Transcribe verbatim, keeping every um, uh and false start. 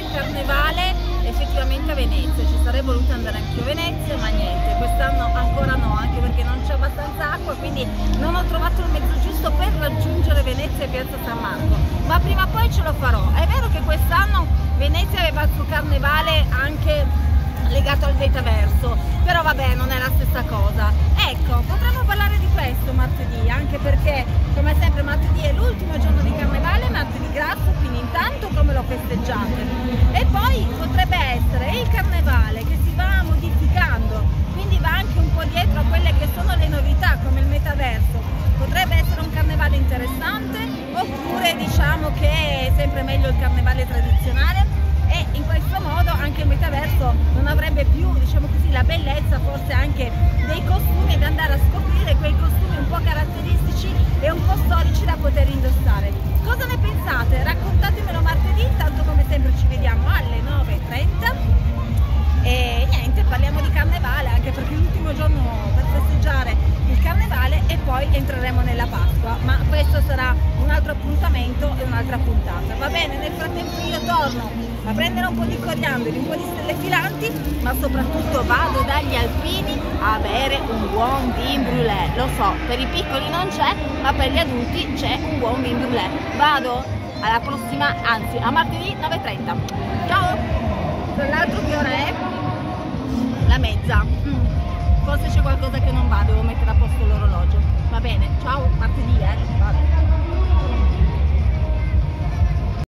carnevale effettivamente a Venezia, ci sarei voluto andare anch'io a Venezia, ma niente, quest'anno ancora no, anche perché non c'è abbastanza acqua, quindi non ho trovato il mezzo giusto per raggiungere Venezia e Piazza San Marco, ma prima o poi ce lo farò. È vero che quest'anno Venezia aveva il suo carnevale anche legato al metaverso, però vabbè, non è la stessa cosa. Ecco, potremmo parlare di questo martedì, anche perché come sempre martedì è l'ultimo giorno di carnevale, martedì grasso, quindi intanto come lo festeggiate, e poi potrebbe essere il carnevale che si va modificando, quindi va anche un po' dietro a quelle che sono le novità come il metaverso. Potrebbe essere un carnevale interessante, oppure diciamo che è sempre meglio il carnevale tradizionale, e in questo modo anche il metaverso non avrebbe più, diciamo così, la bellezza forse anche dei costumi, ed andare a scoprire quei costumi un po' caratteristici e un po' storici da poter indossare. Cosa ne pensate? Raccontatemelo martedì, tanto come sempre ci vediamo alle nove e trenta e niente, parliamo di carnevale, anche perché è l'ultimo giorno per festeggiare il carnevale e poi entreremo nella Pasqua, ma questo sarà un altro appuntamento e un'altra puntata, va bene? Nel frattempo io torno a prendere un po' di coriandoli, un po' di stelle filanti, ma soprattutto vado dagli alpini a bere un buon vin brûlé. Lo so, per i piccoli non c'è, ma per gli adulti c'è un buon vin brûlé. Vado alla prossima, anzi a martedì nove e trenta. Ciao! Tra l'altro che ora è? La mezza. Mm. Forse c'è qualcosa che non va, devo mettere a posto l'orologio. Va bene, ciao, martedì eh. Vado.